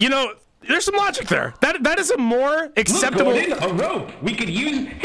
You know, there's some logic there. That is a more acceptable. Look, Gordon, a rope. We could use